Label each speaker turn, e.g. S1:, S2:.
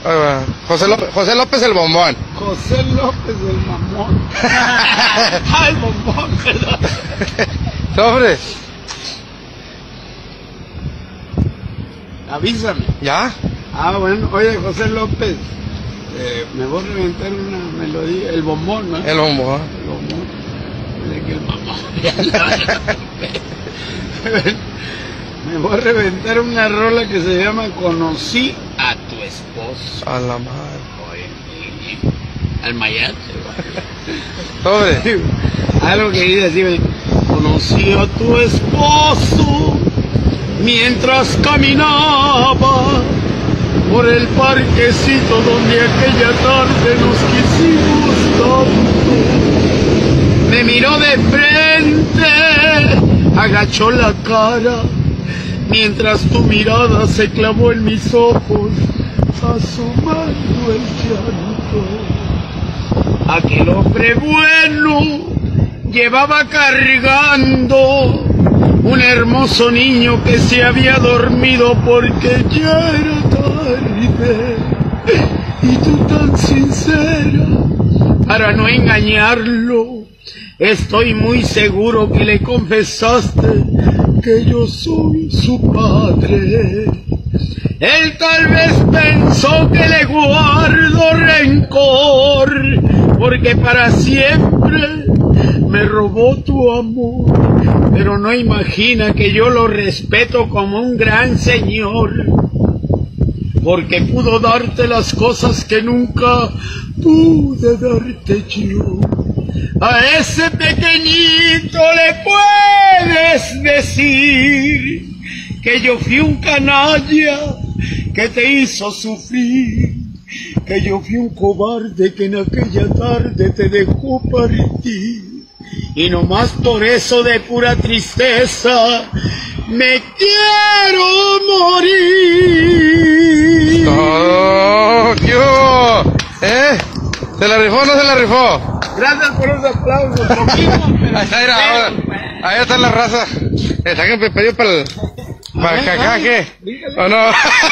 S1: José López el bombón.
S2: José López el mamón. El bombón, perdón.
S1: Sobre.
S2: Avísame.
S1: ¿Ya?
S2: Bueno, oye, José López, me voy a reventar una melodía, el bombón, ¿no?
S1: El bombón.
S2: El bombón. De que el mamón. Me voy a reventar una rola que se llama Conocí a tu esposo.
S1: A la madre.
S2: Oye, al mayate.
S1: Sobre.
S2: Algo que dice así, conocí a tu esposo mientras caminaba por el parquecito donde aquella tarde nos quisimos tanto. Me miró de frente, agachó la cara, mientras tu mirada se clavó en mis ojos, asomando el llanto. Aquel hombre bueno llevaba cargando un hermoso niño que se había dormido porque ya era tarde. Y tú tan sincera, para no engañarlo, estoy muy seguro que le confesaste que yo soy su padre. Él tal vez pensó que le guardo rencor, porque para siempre me robó tu amor, pero no imagina que yo lo respeto como un gran señor, porque pudo darte las cosas que nunca pude darte yo. A ese pequeñito le puedes decir que yo fui un canalla que te hizo sufrir, que yo fui un cobarde que en aquella tarde te dejó partir, y nomás por eso de pura tristeza me quiero morir.
S1: ¡Oh, qué hubo! ¿Se la rifó o no se la rifó?
S2: Gracias por los aplausos,
S1: Ahí está, mira, ahí está la raza. Saquen pedido para el cacaje. ¿O no?